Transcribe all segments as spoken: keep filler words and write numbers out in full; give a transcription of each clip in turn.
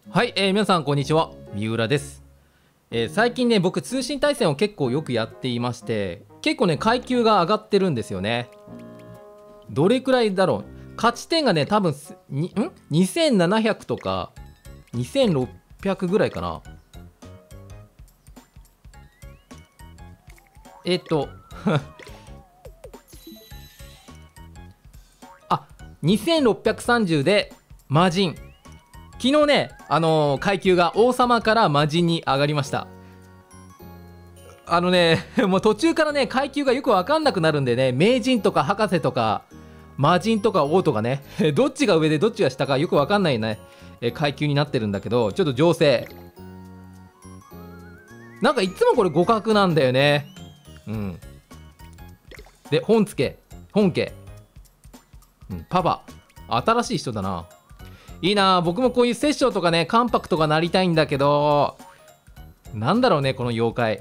はい、えー、皆さんこんにちは、三浦です。えー、最近ね、僕通信対戦を結構よくやっていまして、結構ね階級が上がってるんですよね。どれくらいだろう。勝ち点がね多分にんにせんななひゃくとかにせんろっぴゃくぐらいかな。えっとあ、にせんろっぴゃくさんじゅうで魔人。昨日ね、あのー、階級が王様から魔人に上がりました。あのねもう途中からね階級がよく分かんなくなるんでね、名人とか博士とか魔人とか王とかねどっちが上でどっちが下かよく分かんないね階級になってるんだけど、ちょっと情勢なんかいつもこれ互角なんだよね。うんで本付本家、うん、パパ新しい人だな。いいな、僕もこういう殺生とかね関白とかなりたいんだけど、なんだろうねこの妖怪。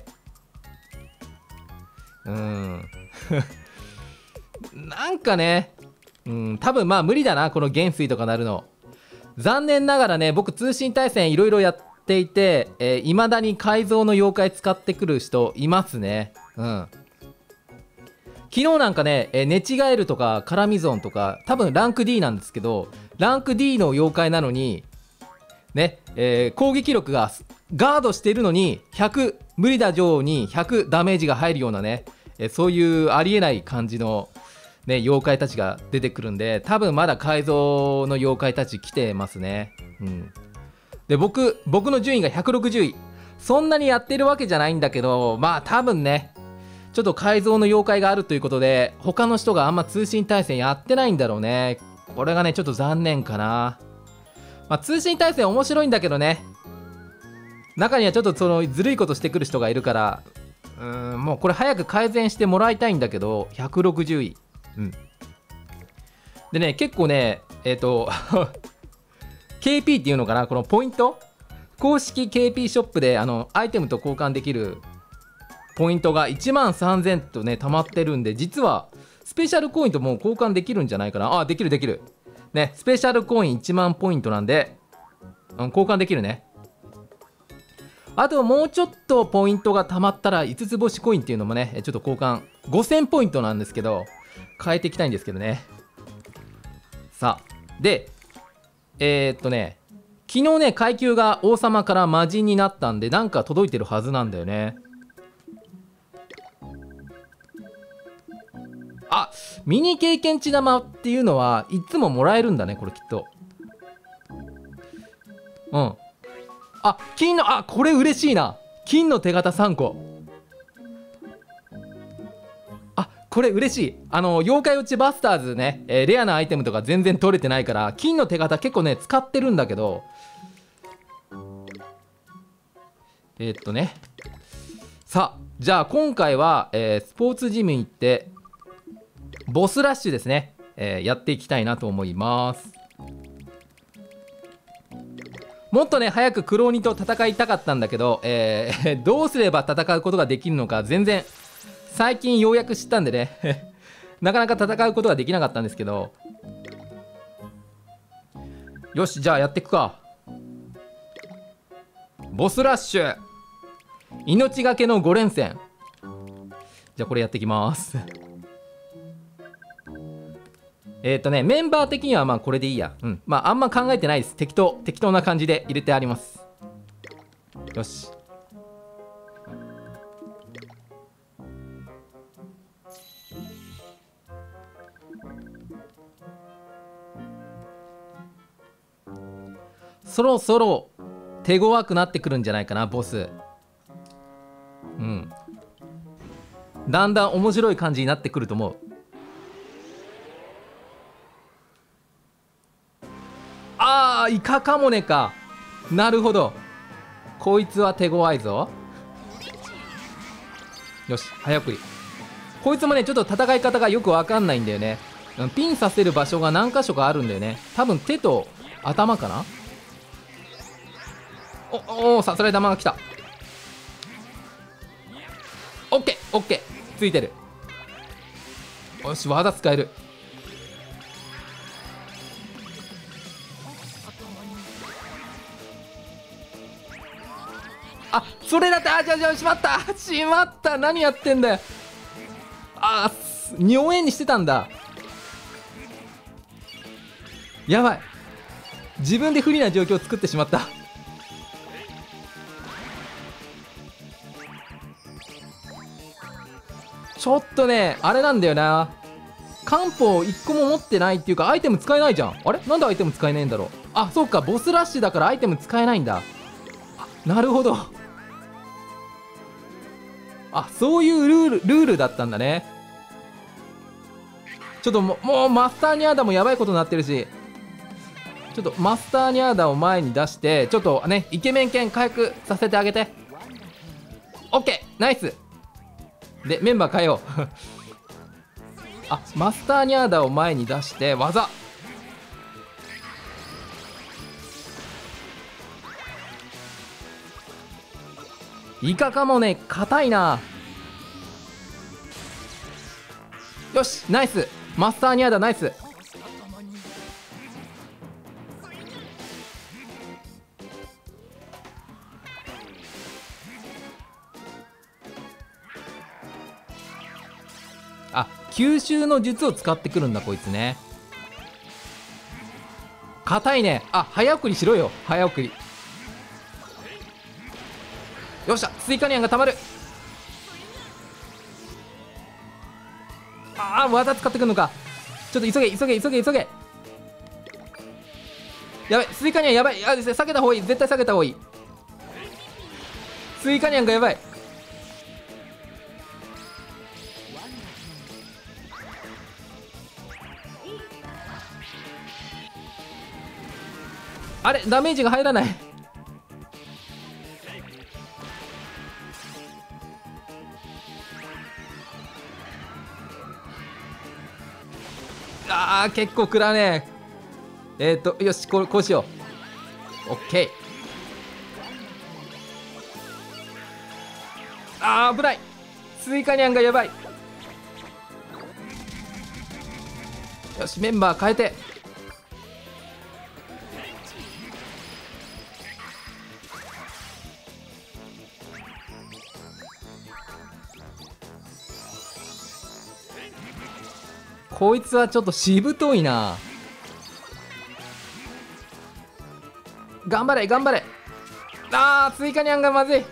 うーんなんかね、うん多分まあ無理だなこの元帥とかなるの。残念ながらね僕通信対戦いろいろやっていて、えー、未だに改造の妖怪使ってくる人いますね。うん昨日なんかね、えー、寝違えるとかカラミゾンとか多分ランク ディー なんですけど、ランク ディー の妖怪なのにね、えー、攻撃力がガードしてるのにひゃく無理だ女王にひゃくダメージが入るようなね、えー、そういうありえない感じの、ね、妖怪たちが出てくるんで、多分まだ改造の妖怪たち来てますね。うん、で僕僕の順位がひゃくろくじゅうい。そんなにやってるわけじゃないんだけど、まあ多分ねちょっと改造の妖怪があるということで他の人があんま通信対戦やってないんだろうね。これがねちょっと残念かな。まあ、通信対戦面白いんだけどね、中にはちょっとそのずるいことしてくる人がいるから、うーんもうこれ早く改善してもらいたいんだけど、ひゃくろくじゅうい。うんでね結構ねえっ、ー、とケーピー っていうのかな、このポイント公式 ケーピー ショップであのアイテムと交換できるポイントがいちまんさんぜんとね溜まってるんで、実はスペシャルコインともう交換できるんじゃないかな。あ、できるできるね。スペシャルコインいちまんポイントなんで、うん、交換できるね。あともうちょっとポイントが溜まったらいつつ星コインっていうのもねちょっと交換ごせんポイントなんですけど変えていきたいんですけどね。さあでえー、っとね昨日ね階級が王様から魔人になったんで、なんか届いてるはずなんだよね。あ、ミニ経験値玉っていうのはいつももらえるんだねこれきっと。うんあ、金の、あ、これ嬉しいな。金の手形さんこ。あ、これ嬉しい。あの妖怪ウチバスターズね、えー、レアなアイテムとか全然取れてないから金の手形結構ね使ってるんだけど、えー、っとねさあじゃあ今回は、えー、スポーツジムに行ってボスラッシュですね、えー、やっていきたいなと思います。もっとね早くクローニと戦いたかったんだけど、えー、どうすれば戦うことができるのか全然最近ようやく知ったんでねなかなか戦うことができなかったんですけど、よしじゃあやっていくか。ボスラッシュ命がけのご連戦。じゃあこれやっていきますえっとねメンバー的にはまあこれでいいや。うんまああんま考えてないです。適当適当な感じで入れてあります。よしそろそろ手強くなってくるんじゃないかなボス。うんだんだん面白い感じになってくると思う。あーイカカモネか。なるほどこいつは手強いぞ。よし早送り。こいつもねちょっと戦い方がよくわかんないんだよね。ピンさせる場所が何箇所かあるんだよね。多分手と頭かな。おおさすらい玉が来た。オッケーオッケーついてる。よし技使える。 あ、それだって。あ、じゃじゃしまったしまった。何やってんだよ。あー、尿炎にしてたんだ。やばい、自分で不利な状況を作ってしまった。ちょっとね、あれなんだよな。漢方いっこも持ってないっていうか、アイテム使えないじゃん。あれ、なんでアイテム使えないんだろう。あ、そうか、ボスラッシュだからアイテム使えないんだ。なるほど。あ、そういうルールルールだったんだね。ちょっとももうマスターニャーダもやばいことになってるし、ちょっとマスターニャーダを前に出して、ちょっとね、イケメン犬回復させてあげて。オッケー、ナイス。でメンバー変えよう。あ、マスターニャーダを前に出して技。イカかもね、硬いな。よし、ナイス。マスターニャーダナイス。あ、吸収の術を使ってくるんだこいつね。硬いね。あ、早送りしろよ、早送り。よっしゃ、スイカニャンがたまる。ああ、技使ってくるのか。ちょっと急げ急げ急げ急げ。やばい、スイカニャンやばい。あ、避けた方がいい、絶対避けた方がいい。スイカニャンがやばい。あれ、ダメージが入らない。あー、結構食らうね。えっ、ー、とよし、こうこうしよう。オッケー。あー、危ない。スイカニャンがやばい。よし、メンバー変えて。こいつはちょっとしぶといな。頑張れ頑張れ。あー、スイカニャンがまずい。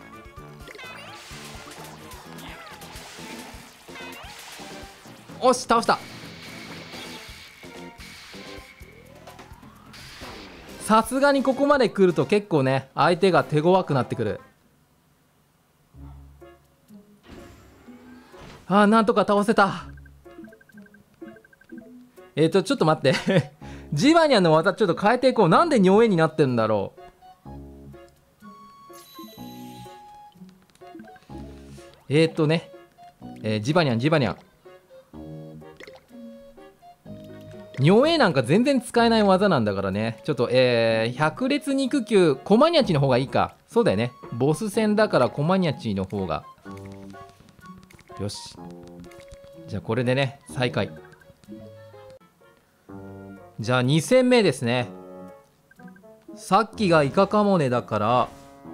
おし、倒した。さすがにここまで来ると結構ね、相手が手強くなってくる。あー、なんとか倒せた。えっと、ちょっと待って。ジバニャンの技ちょっと変えていこう。なんで尿炎になってるんだろう。えっとね、えー、ジバニャン、ジバニャン。尿炎なんか全然使えない技なんだからね。ちょっと、えー、百列肉球、コマニャチの方がいいか。そうだよね。ボス戦だからコマニャチの方が。よし。じゃあこれでね、再開。じゃあに戦目ですね。さっきがイカカモネだから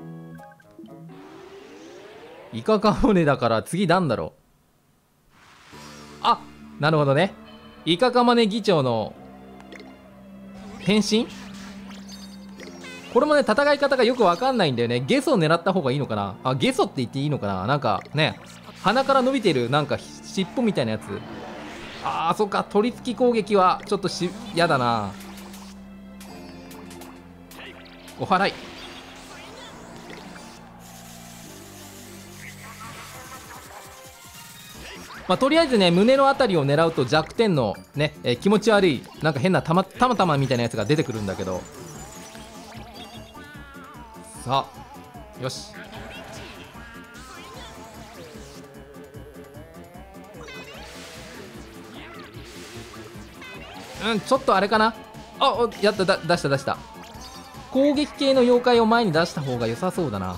イカカモネだから次なんだろう。あ、なるほどね。イカカモネ議長の変身。これもね、戦い方がよくわかんないんだよね。ゲソを狙った方がいいのかな。あ、ゲソって言っていいのかな。なんかね、鼻から伸びてるなんか尻尾みたいなやつ。あー、そっか、取り付き攻撃はちょっとしやだな。お祓い。まあ、とりあえずね、胸のあたりを狙うと弱点のね、えー、気持ち悪いなんか変なたまたまたまみたいなやつが出てくるんだけど。さあ、よし。うん、ちょっとあれかな。あ、お、やった、だ出した出した。攻撃系の妖怪を前に出した方が良さそうだな。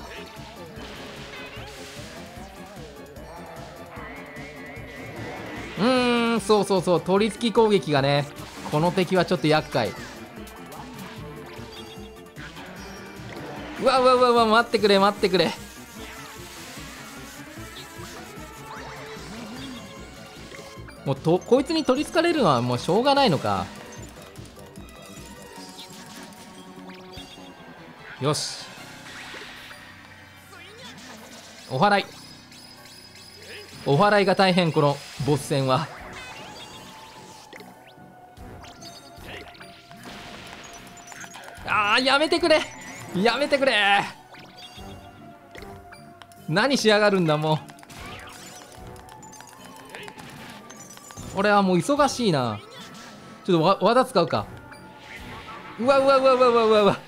うーん、そうそうそう、取り付き攻撃がね、この敵はちょっと厄介。 うわうわうわうわ、待ってくれ待ってくれ。もうとこいつに取りつかれるのはもうしょうがないのか。よし、お祓いお祓いが大変、このボス戦は。あー、やめてくれやめてくれ。何しやがるんだもう。俺はもう忙しいな。ちょっとわ技使うか。うわうわうわうわうわうわうわ。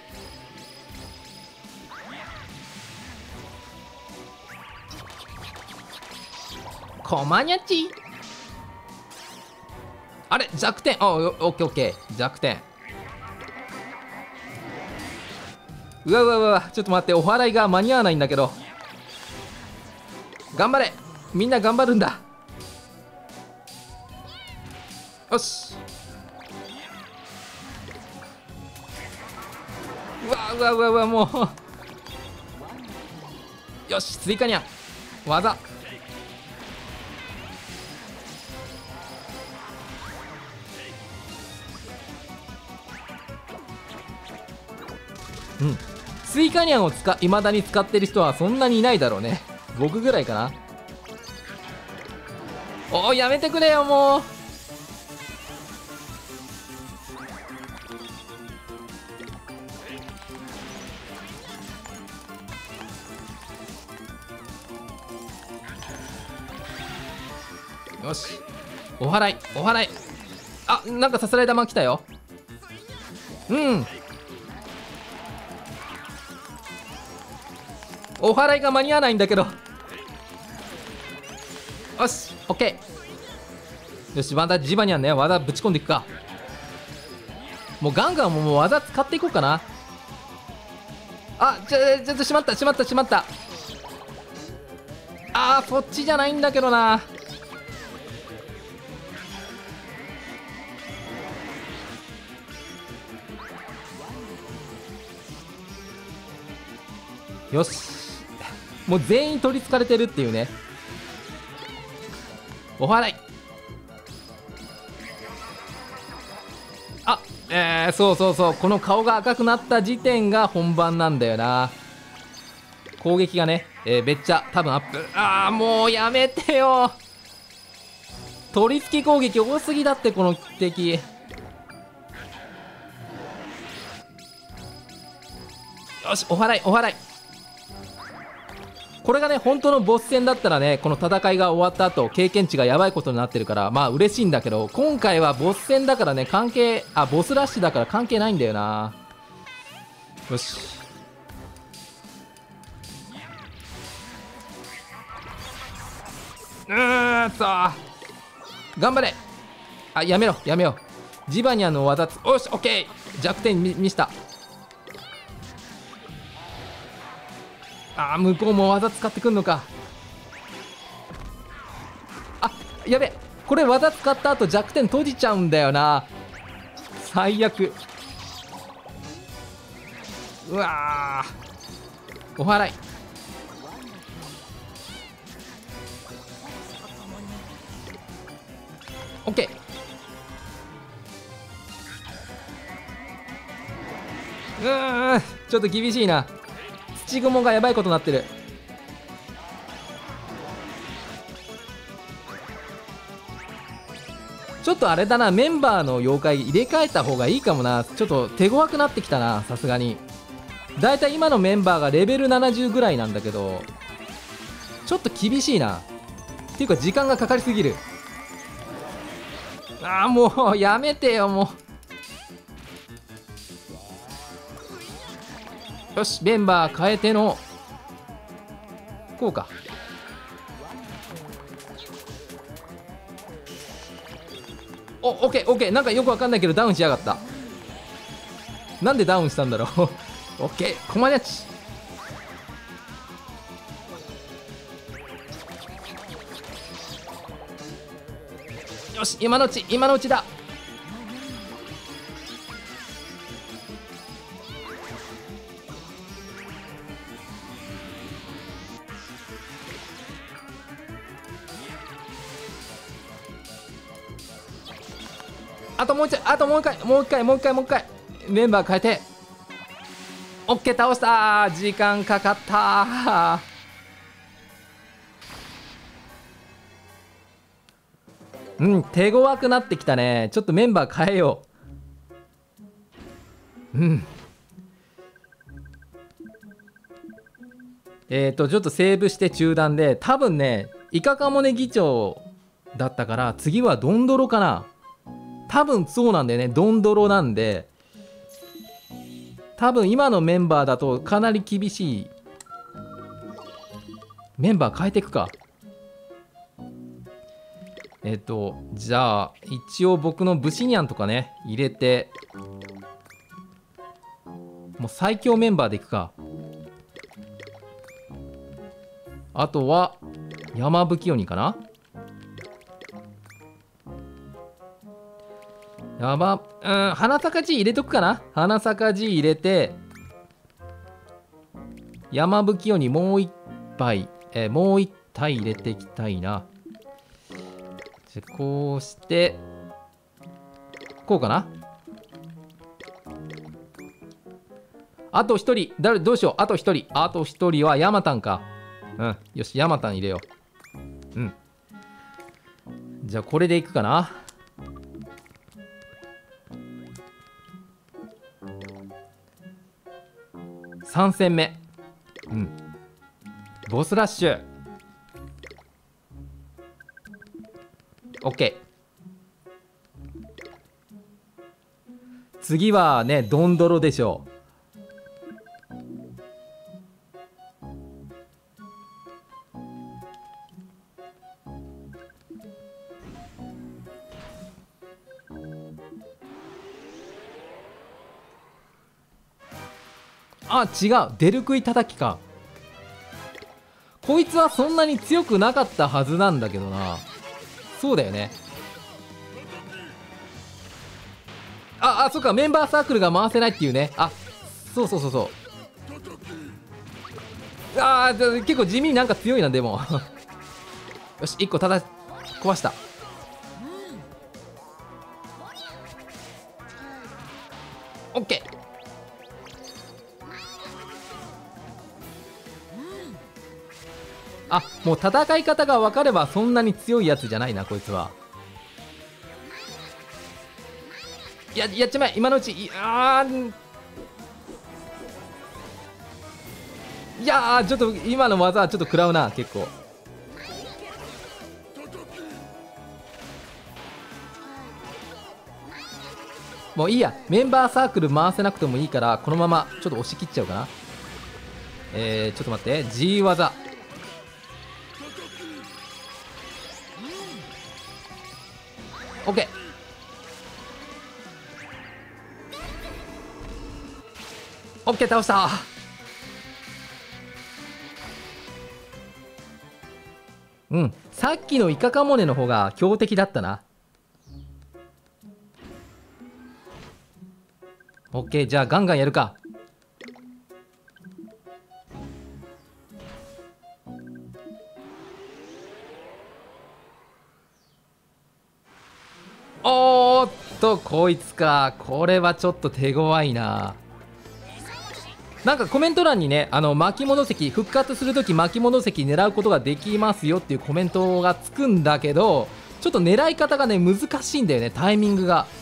コマニャチ。あれ弱点。あ、オッケーオッケー、弱点。うわうわうわ、ちょっと待って、お祓いが間に合わないんだけど。頑張れ、みんな頑張るんだ。よし。うわうわうわうわ、もうよし、追加にゃ技。うん、スイカニャンを使いまだに使ってる人はそんなにいないだろうね。僕ぐらいかな。おー、やめてくれよもう。よし、お祓いお祓い。あ、なんかさすらい玉来たよ。うん、お祓いが間に合わないんだけど。よし、オッケー。よし、またジバニャンね、技ぶち込んでいくか。もうガンガンもう技使っていこうかな。あ、ちょちょっとしまったしまったしまった。あー、そっちじゃないんだけどな。よし、もう全員取りつかれてるっていうね。お祓い。あ、えー、そうそうそう、この顔が赤くなった時点が本番なんだよな。攻撃がね、えー、めっちゃ多分アップ。ああ、もうやめてよ。取り付き攻撃多すぎだって、この敵。よし、お祓いお祓い。これがね、本当のボス戦だったらね、この戦いが終わった後経験値がやばいことになってるから、まあ嬉しいんだけど、今回はボス戦だからね、関係、あ、ボスラッシュだから関係ないんだよな。よし、うーん、さあ頑張れ。あ、やめろやめよう。ジバニャの技つ、よし、オッケー。弱点見見した。あー、向こうも技使ってくんのか。あ、やべ、これ技使った後弱点閉じちゃうんだよな。最悪。うわー、お祓い。オッケー。うーん、ちょっと厳しいな。土雲がやばいことになってる。ちょっとあれだな、メンバーの妖怪入れ替えた方がいいかもな。ちょっと手強くなってきたな、さすがに。だいたい今のメンバーがレベルななじゅうぐらいなんだけど、ちょっと厳しいな。っていうか時間がかかりすぎる。ああ、もうやめてよもう。よし、メンバー変えてのこうか。お、オッケーオッケー。なんかよくわかんないけどダウンしやがった。なんでダウンしたんだろう。オッケー、コマニャチ。よし、今のうち今のうちだ。 あともうちょい、あともう一回、もう一回、もう一回、もう一回。メンバー変えて。オッケー、倒したー。時間かかったー。うん、手強くなってきたね。ちょっとメンバー変えよう。うん。えっと、ちょっとセーブして中断で、多分ね、イカカモネ議長だったから、次はドンドロかな。多分そうなんだよね。ドンドロなんで、多分今のメンバーだとかなり厳しい。メンバー変えていくか。えっと、じゃあ、一応僕のブシニャンとかね、入れて、もう最強メンバーでいくか。あとは、山吹鬼かな。やば、うん、花咲か G 入れとくかな。花咲か G 入れて、山吹鬼もう一杯、えー、もう一体入れていきたいな。じゃこうして、こうかな。あと一人、誰、どうしよう。あと一人、あと一人はヤマタンか。うん、よし、ヤマタン入れよう。うん。じゃあこれでいくかな。さん戦目。うん。ボスラッシュ。オッケー。次はね、ドンドロでしょう。あ、違う。デルクイ叩きか。こいつはそんなに強くなかったはずなんだけどな。そうだよね。あ、あ、そっか。メンバーサークルが回せないっていうね。あ、そうそうそうそう。ああ、結構地味になんか強いな、でも。よし、いっこただ壊した。オッケー。あ、もう戦い方が分かればそんなに強いやつじゃないな、こいつは。や、やっちまえ、今のうち。いあーいやー、ちょっと今の技はちょっと食らうな、結構。もういいや、メンバーサークル回せなくてもいいから、このままちょっと押し切っちゃおうかな。えー、ちょっと待って、G 技。オッケー。オッケー、倒した。うん、さっきのイカカモネの方が強敵だったな。オッケー、じゃあガンガンやるか。おーっと、こいつか。これはちょっと手強いな。なんかコメント欄にね、あの巻き戻石復活するとき巻き戻石狙うことができますよっていうコメントがつくんだけど、ちょっと狙い方がね難しいんだよね、タイミングが。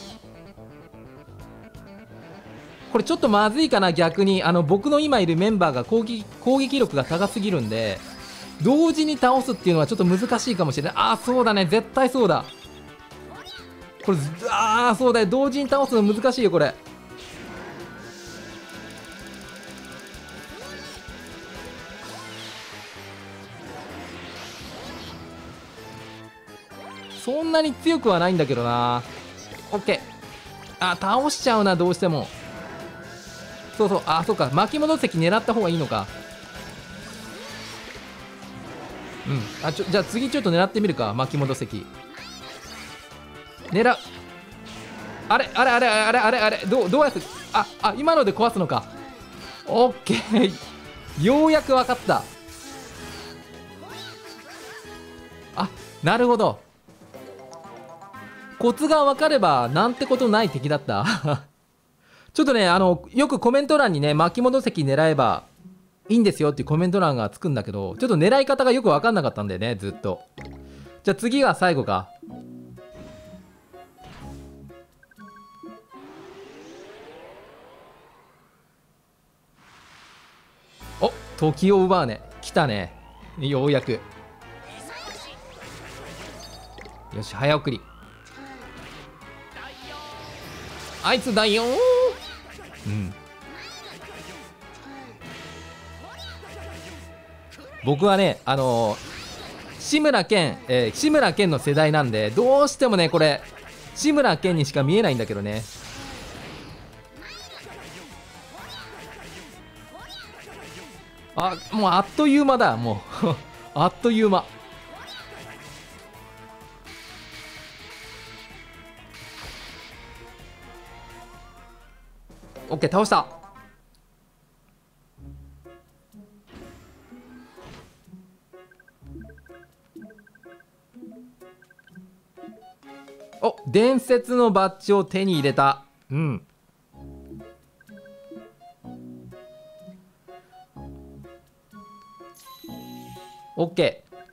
これちょっとまずいかな。逆にあの僕の今いるメンバーが攻撃攻撃力が高すぎるんで、同時に倒すっていうのはちょっと難しいかもしれない。ああ、そうだね、絶対そうだ。これ、ああ、そうだよ、同時に倒すの難しいよこれ。そんなに強くはないんだけどな。オッケー。あ、倒しちゃうな、どうしても。そうそう、あ、そうか、巻き戻石狙った方がいいのか。うん、あ、ちょ、じゃあ次ちょっと狙ってみるか、巻き戻石。狙う。あれあれあれあれあれあれ、どう、どうやって、あ、あ、今ので壊すのか。オッケー。ようやく分かった。あ、なるほど。 コツが分かればなんてことない敵だったちょっとね、あのよくコメント欄にね、巻き戻石狙えばいいんですよっていうコメント欄がつくんだけど、ちょっと狙い方がよく分かんなかったんだよね、ずっと。じゃあ次が最後か。お、時を奪うね。来たね、ようやく。よし、早送り。あいつだよー。うん、僕はね、あのー、志村けん、えー、志村けんの世代なんで、どうしてもねこれ志村けんにしか見えないんだけどね。あ、もうあっという間だ、もうあっという間。オッケー、倒した。お、伝説のバッジを手に入れた。うん。オッケー。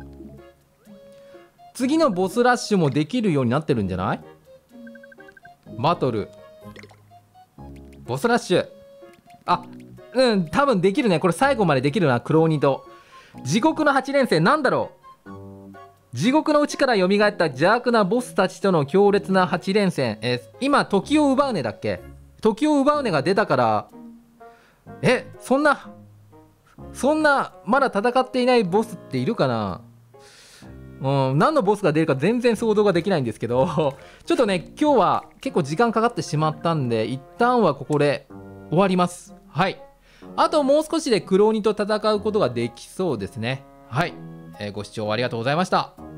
次のボスラッシュもできるようになってるんじゃない？バトルボスラッシュ。あ、うん、多分できるね。これ最後までできるな。クローニと地獄のはち連戦、なんだろう。地獄の内から蘇った邪悪なボスたちとの強烈なはち連戦。えー、今時を奪うねだっけ。時を奪うねが出たから、え、そんなそんなまだ戦っていないボスっているかな。うん、何のボスが出るか全然想像ができないんですけどちょっとね、今日は結構時間かかってしまったんで、一旦はここで終わります。はい。あともう少しでクローニと戦うことができそうですね。はい、えー、ご視聴ありがとうございました。